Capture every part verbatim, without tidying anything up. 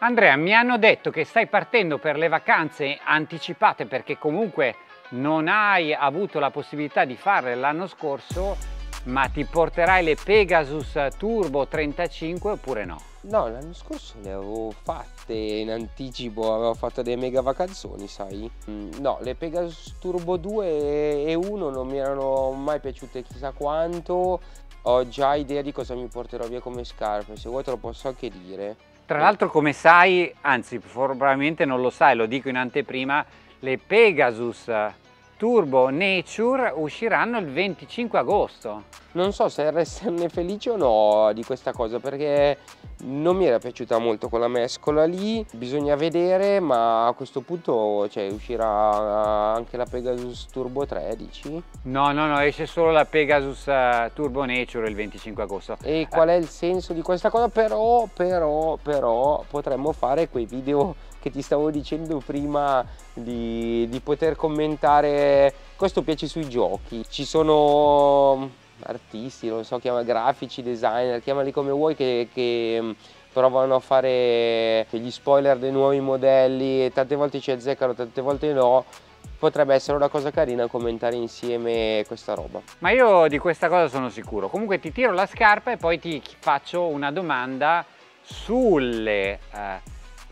Andrea, mi hanno detto che stai partendo per le vacanze anticipate perché comunque non hai avuto la possibilità di farle l'anno scorso, ma ti porterai le Pegasus Turbo trentacinque oppure no? No, l'anno scorso le avevo fatte in anticipo, avevo fatto dei mega vacanzoni, sai? Mm, No, le Pegasus Turbo due e uno non mi erano mai piaciute chissà quanto. Ho già idea di cosa mi porterò via come scarpe, se vuoi te lo posso anche dire. Tra l'altro, come sai, anzi probabilmente non lo sai, lo dico in anteprima, le Pegasus Turbo Nature usciranno il venticinque agosto. Non so se esserne felice o no di questa cosa, perché non mi era piaciuta molto quella mescola lì, bisogna vedere, ma a questo punto cioè, uscirà anche la Pegasus Turbo tredici? No, no, no, esce solo la Pegasus eh, Turbo Nature il venticinque agosto. E qual è il senso di questa cosa? Però, però, però potremmo fare quei video che ti stavo dicendo prima di, di poter commentare. Questo piace sui giochi, ci sono artisti, non so, chiama grafici, designer, chiamali come vuoi, che, che provano a fare gli spoiler dei nuovi modelli e tante volte ci azzeccano, tante volte no. Potrebbe essere una cosa carina commentare insieme questa roba. Ma io di questa cosa sono sicuro. Comunque ti tiro la scarpa e poi ti faccio una domanda sulle eh,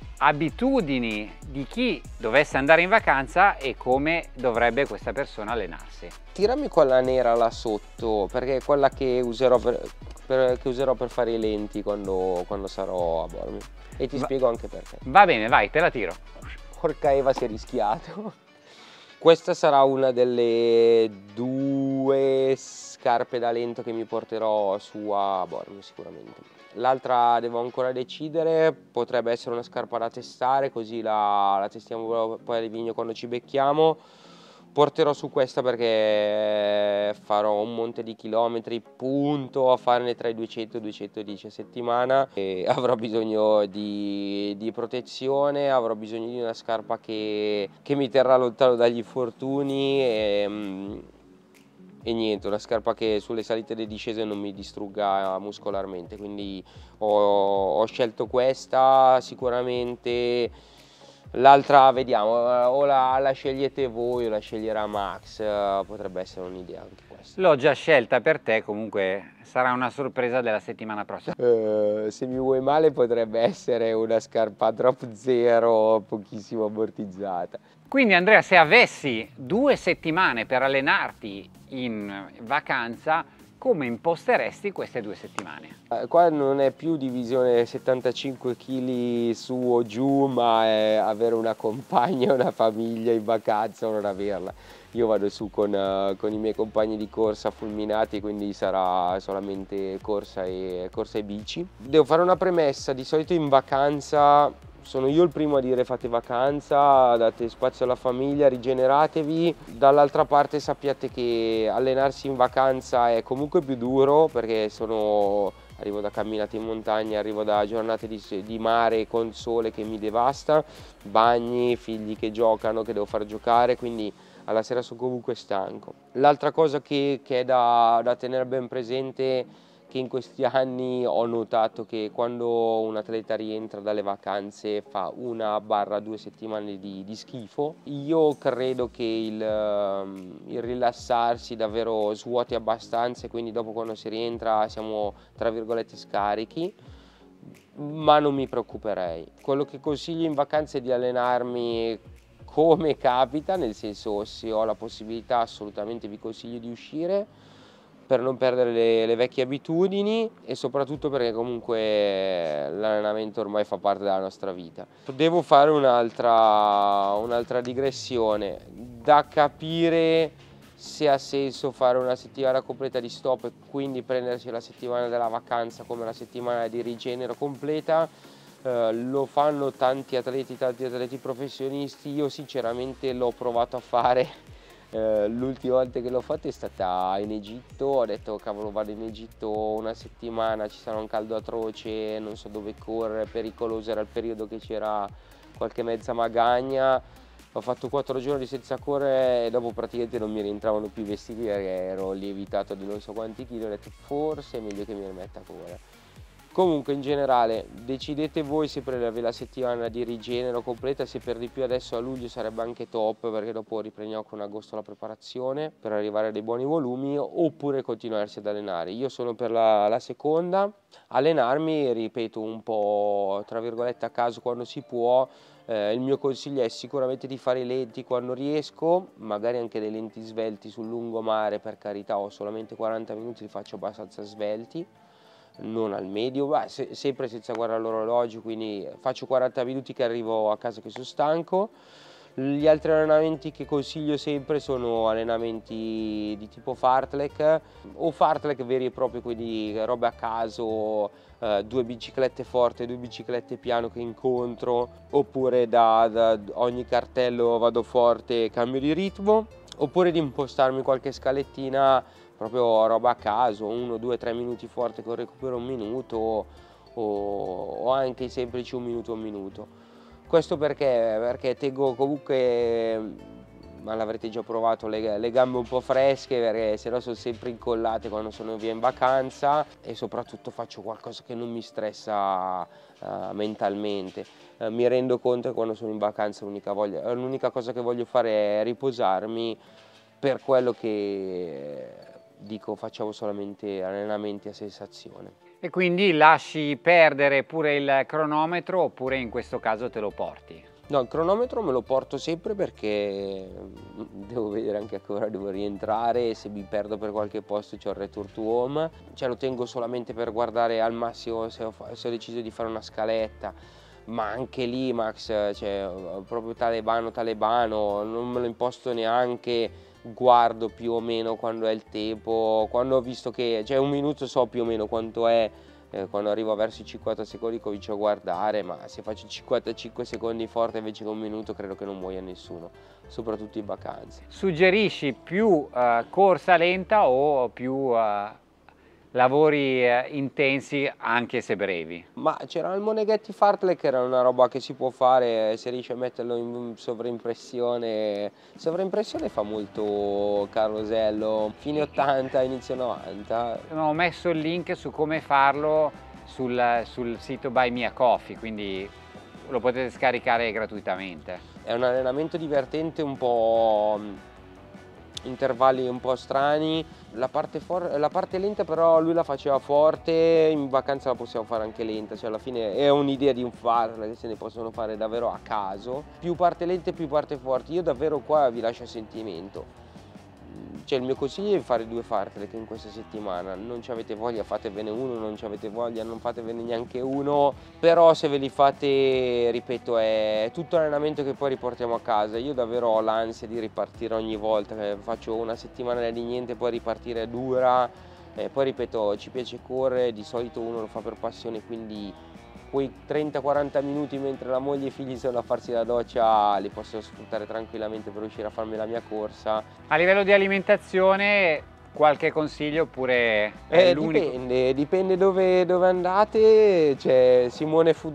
abitudini di chi dovesse andare in vacanza e come dovrebbe questa persona allenarsi. Tirami quella nera là sotto, perché è quella che userò per, per, che userò per fare i lenti quando, quando sarò a Bormio. E ti Va, spiego anche perché. Va bene, vai, te la tiro. Porca Eva, si è rischiato. Questa sarà una delle due scarpe da lento che mi porterò su a Bormio sicuramente. L'altra devo ancora decidere, potrebbe essere una scarpa da testare, così la, la testiamo poi a Livigno quando ci becchiamo. Porterò su questa perché farò un monte di chilometri, punto a farne tra i duecento e i duecentodieci a settimana e avrò bisogno di, di protezione, avrò bisogno di una scarpa che, che mi terrà lontano dagli infortuni e, e niente, una scarpa che sulle salite e le discese non mi distrugga muscolarmente, quindi ho, ho scelto questa sicuramente. L'altra vediamo, o la, la scegliete voi o la sceglierà Max, potrebbe essere un'idea anche questa. L'ho già scelta per te, comunque sarà una sorpresa della settimana prossima. Uh, se mi vuoi male potrebbe essere una scarpa drop zero pochissimo ammortizzata. Quindi Andrea, se avessi due settimane per allenarti in vacanza, come imposteresti queste due settimane? Qua non è più divisione settantacinque chili su o giù, ma è avere una compagna, una famiglia in vacanza o non averla. Io vado su con, uh, con i miei compagni di corsa fulminati, quindi sarà solamente corsa e, corsa e bici. Devo fare una premessa, di solito in vacanza sono io il primo a dire fate vacanza, date spazio alla famiglia, rigeneratevi. Dall'altra parte sappiate che allenarsi in vacanza è comunque più duro perché sono, arrivo da camminate in montagna, arrivo da giornate di, di mare con sole che mi devasta, bagni, figli che giocano, che devo far giocare, quindi alla sera sono comunque stanco. L'altra cosa che, che è da, da tenere ben presente, che in questi anni ho notato che quando un atleta rientra dalle vacanze fa una barra due settimane di, di schifo. Io credo che il, il rilassarsi davvero svuoti abbastanza e quindi dopo quando si rientra siamo tra virgolette scarichi, ma non mi preoccuperei. Quello che consiglio in vacanza è di allenarmi come capita, nel senso se ho la possibilità assolutamente vi consiglio di uscire per non perdere le, le vecchie abitudini e soprattutto perché comunque l'allenamento ormai fa parte della nostra vita. Devo fare un'altra un'altra digressione, da capire se ha senso fare una settimana completa di stop e quindi prendersi la settimana della vacanza come la settimana di rigenero completa. Uh, lo fanno tanti atleti, tanti atleti professionisti, io sinceramente l'ho provato a fare. Uh, l'ultima volta che l'ho fatto è stata in Egitto, ho detto cavolo vado in Egitto una settimana, ci sarà un caldo atroce, non so dove correre, pericoloso, era il periodo che c'era qualche mezza magagna, ho fatto quattro giorni senza correre e dopo praticamente non mi rientravano più i vestiti perché ero lievitato di non so quanti chili, ho detto forse è meglio che mi rimetta a correre. Comunque in generale decidete voi se prendervi la settimana di rigenero completa, se per di più adesso a luglio sarebbe anche top perché dopo riprendiamo con agosto la preparazione per arrivare a dei buoni volumi, oppure continuarsi ad allenare. Io sono per la, la seconda, allenarmi ripeto un po' tra virgolette a caso quando si può. Eh, il mio consiglio è sicuramente di fare i lenti quando riesco, magari anche dei lenti svelti sul lungomare, per carità ho solamente quaranta minuti, li faccio abbastanza svelti, non al medio, beh, se, sempre senza guardare l'orologio, quindi faccio quaranta minuti che arrivo a casa che sono stanco. Gli altri allenamenti che consiglio sempre sono allenamenti di tipo fartlek o fartlek veri e propri, quindi robe a caso, eh, due biciclette forti, due biciclette piano che incontro, oppure da, da ogni cartello vado forte e cambio di ritmo, oppure di impostarmi qualche scalettina proprio roba a caso, uno, due, tre minuti forte con recupero un minuto o, o anche i semplici un minuto, un minuto. Questo perché? Perché tengo comunque, ma l'avrete già provato, le, le gambe un po' fresche, perché se no sono sempre incollate quando sono via in vacanza, e soprattutto faccio qualcosa che non mi stressa uh, mentalmente. Uh, mi rendo conto che quando sono in vacanza l'unica l'unica cosa che voglio fare è riposarmi, per quello che dico facciamo solamente allenamenti a sensazione. E quindi lasci perdere pure il cronometro oppure in questo caso te lo porti? No, il cronometro me lo porto sempre perché devo vedere anche a che ora devo rientrare, se mi perdo per qualche posto c'ho il return to home, cioè lo tengo solamente per guardare al massimo se ho, se ho deciso di fare una scaletta, ma anche lì Max, cioè proprio talebano talebano, non me lo imposto neanche, guardo più o meno quando è il tempo, quando ho visto che, cioè un minuto so più o meno quanto è, eh, quando arrivo verso i cinquanta secondi comincio a guardare, ma se faccio cinquantacinque secondi forte invece che un minuto credo che non muoia nessuno, soprattutto in vacanze. Suggerisci più uh, corsa lenta o più uh, lavori uh, intensi anche se brevi? Ma c'era il Moneghetti Fartlek che era una roba che si può fare se riesci a metterlo in sovraimpressione. Sovraimpressione fa molto carosello, fine ottanta, inizio novanta. Ho messo il link su come farlo sul, sul sito Buy Me a Coffee, quindi lo potete scaricare gratuitamente. È un allenamento divertente, un po' intervalli un po' strani, la parte, for la parte lenta però lui la faceva forte, in vacanza la possiamo fare anche lenta, cioè alla fine è un'idea di un farla che se ne possono fare davvero a caso, più parte lenta più parte forte. Io davvero qua vi lascio a sentimento, cioè il mio consiglio è fare due fartlek in questa settimana, non ci avete voglia fatevene uno, non ci avete voglia non fatevene neanche uno, però se ve li fate, ripeto, è tutto allenamento che poi riportiamo a casa. Io davvero ho l'ansia di ripartire ogni volta, faccio una settimana di niente, poi ripartire è dura, eh, poi ripeto ci piace correre, di solito uno lo fa per passione, quindi quei trenta quaranta minuti mentre la moglie e i figli sono a farsi la doccia li posso sfruttare tranquillamente per riuscire a farmi la mia corsa. A livello di alimentazione qualche consiglio oppure è eh, l'unico? Dipende, dipende dove, dove andate, c'è Simone Food,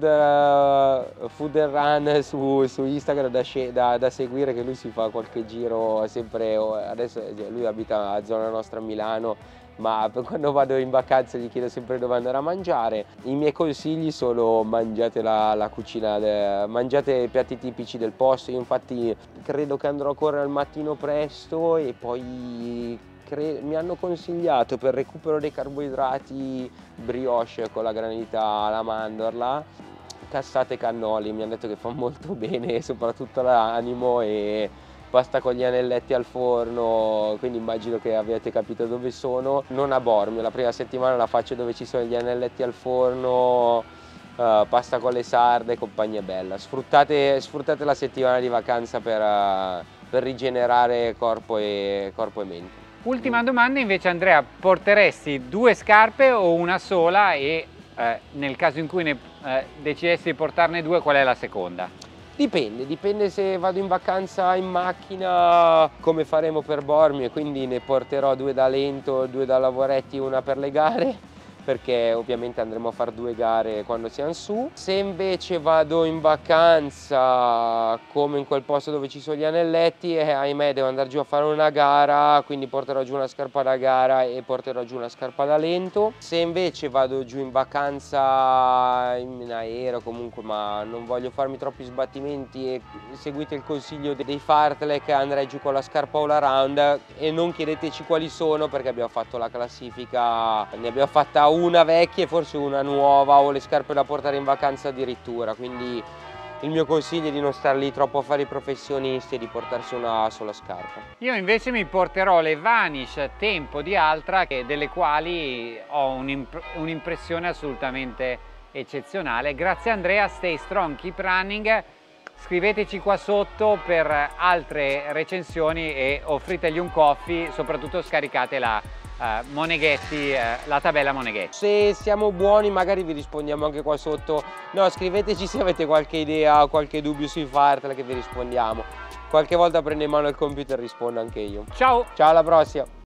uh, Food and Run su, su Instagram da, da, da seguire, che lui si fa qualche giro sempre, adesso lui abita a zona nostra a Milano, ma quando vado in vacanza gli chiedo sempre dove andare a mangiare. I miei consigli sono mangiate la, la cucina, de, mangiate i piatti tipici del posto. Io infatti credo che andrò a correre al mattino presto e poi mi hanno consigliato per recupero dei carboidrati brioche con la granita alla mandorla, cassate e cannoli, mi hanno detto che fa molto bene soprattutto all'animo, e pasta con gli anelletti al forno, quindi immagino che abbiate capito dove sono. Non a Bormio, la prima settimana la faccio dove ci sono gli anelletti al forno, uh, pasta con le sarde e compagnia bella. Sfruttate, sfruttate la settimana di vacanza per, uh, per rigenerare corpo e, corpo e mente. Ultima domanda invece, Andrea, porteresti due scarpe o una sola, e eh, nel caso in cui ne eh, decidessi di portarne due, qual è la seconda? Dipende, dipende se vado in vacanza in macchina come faremo per Bormio, quindi ne porterò due da lento, due da lavoretti, una per le gare. perché ovviamente andremo a fare due gare quando siamo su. Se invece vado in vacanza come in quel posto dove ci sono gli anelletti, eh, ahimè devo andare giù a fare una gara, quindi porterò giù una scarpa da gara e porterò giù una scarpa da lento. Se invece vado giù in vacanza in aereo comunque, ma non voglio farmi troppi sbattimenti e seguite il consiglio dei Fartlek, andrei giù con la scarpa all around, e non chiedeteci quali sono perché abbiamo fatto la classifica, ne abbiamo fatta una vecchia e forse una nuova, o le scarpe da portare in vacanza addirittura, quindi il mio consiglio è di non stare lì troppo a fare i professionisti e di portarsi una sola scarpa. Io invece mi porterò le Vanish Tempo di Altra, delle quali ho un'impressione assolutamente eccezionale. Grazie Andrea, stay strong, keep running. Scriveteci qua sotto per altre recensioni e offritegli un coffee, soprattutto scaricate la uh, Moneghetti, uh, la tabella Moneghetti. Se siamo buoni magari vi rispondiamo anche qua sotto. No, scriveteci se avete qualche idea o qualche dubbio sui Fartlek che vi rispondiamo. Qualche volta prendo in mano il computer e rispondo anche io. Ciao! Ciao, alla prossima!